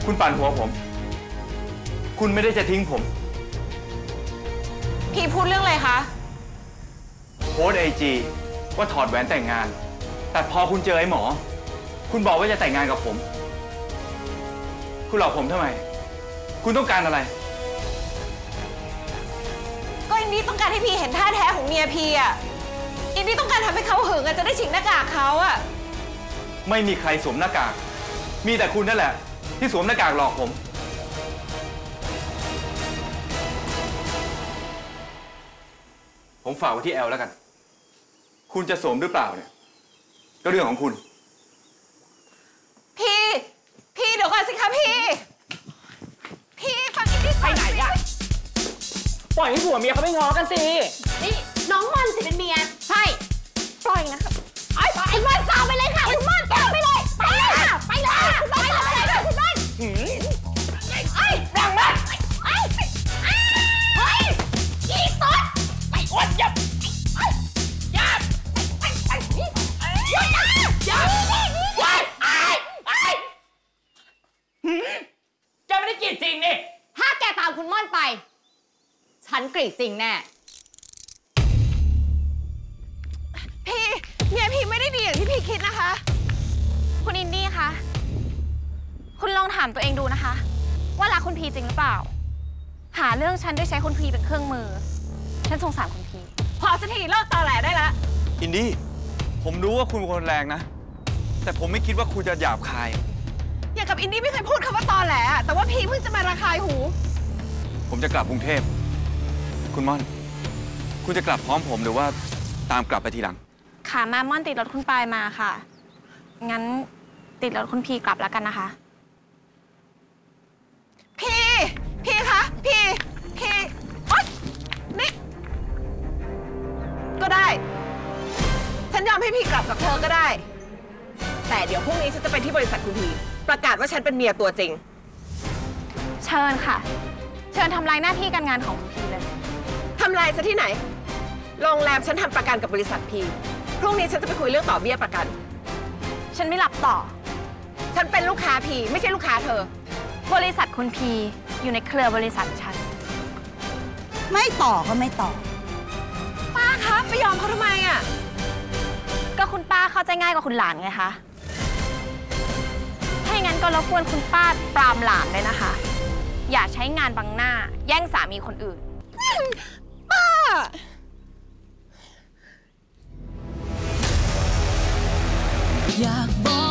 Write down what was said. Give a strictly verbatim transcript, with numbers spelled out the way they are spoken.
คุณปั่นหัวผมคุณไม่ได้จะทิ้งผมพี่พูดเรื่องอะไรคะโพสไอจีว่าถอดแหวนแต่งงานแต่พอคุณเจอไอ้หมอคุณบอกว่าจะแต่งงานกับผมคุณหลอกผมทำไมคุณต้องการอะไรก็อินดี้ต้องการให้พี่เห็นท่าแท้ของเมียพี่อ่ะอินดี้ต้องการทำให้เขาหึงอ่ะจะได้ฉีกหน้ากากเขาอ่ะไม่มีใครสวมหน้ากากมีแต่คุณนั่นแหละที่สวมหน้ากากหลอกผมผมฝากไว้ที่แอลแล้วกันคุณจะสวมหรือเปล่าเนี่ยก็เรื่องของคุณพี่พี่เดี๋ยวก่อนสิคะพี่พี่ฟังอินดี้ไปไหนอะปล่อยให้ผัวเมียเขาไปง้อกันสินี่น้องมันสิเป็นเมียใช่ปล่อยนะครับไอ้คุณม่อนตามไปเลยค่ะคุณม่อนตามไปเลยไปเลยค่ะไปเลยไปเลยค่ะคุณม่อนไอ้ดังมากไอ้เฮ้ยอีต๊ดไอ้อ้วนยับยับไอ้ไอ้ยับยับยับไอ้ไอ้แกไม่ได้กรีดจริงนี่ถ้าแกตามคุณม่อนไปฉันกรีดจริงแน่พี่เมียพี่ไม่ได้ดีอย่างที่พี่คิดนะคะคุณอินดี้คะคุณลองถามตัวเองดูนะคะว่ารักคุณพีจริงหรือเปล่าหาเรื่องฉันด้วยใช้คุณพีเป็นเครื่องมือฉันสงสารคุณพีพอสักทีเลิกตอแหลได้ละอินดี้ผมรู้ว่าคุณเป็นคนแรงนะแต่ผมไม่คิดว่าคุณจะหยาบคายอย่างกับอินดี้ไม่เคยพูดคำว่าตอแหลแต่ว่าพี่เพิ่งจะมาระคายหูผมจะกลับกรุงเทพคุณม่อนคุณจะกลับพร้อมผมหรือว่าตามกลับไปทีหลังค่ะมาม่อนติดรถคุณปายมาค่ะงั้นติดรถคุณพีกลับแล้วกันนะคะพี่พี่คะพี่พี่อ๊ยนี่ก็ได้ฉันยอมให้พี่กลับกับเธอก็ได้แต่เดี๋ยวพรุ่งนี้ฉันจะไปที่บริษัทคุณพีประกาศว่าฉันเป็นเมียตัวจริงเชิญค่ะเชิญทำลายหน้าที่การงานของคุณพีเลยทำลายซะที่ไหนโรงแรมฉันทำประกันกับบริษัทพีพรุ่งนี้ฉันจะไปคุยเรื่องต่อเบี้ยประกันฉันไม่รับต่อฉันเป็นลูกค้าพีไม่ใช่ลูกค้าเธอบริษัทคุณพีอยู่ในเครือบริษัทฉันไม่ต่อก็ไม่ต่อป้าคะไปยอมเขาทำไมอ่ะก็คุณป้าเข้าใจง่ายกว่าคุณหลานไงคะถ้าอย่างนั้นก็รบกวนคุณป้าปรามหลานเลยนะคะอย่าใช้งานบังหน้าแย่งสามีคนอื่นป้าอยากบอก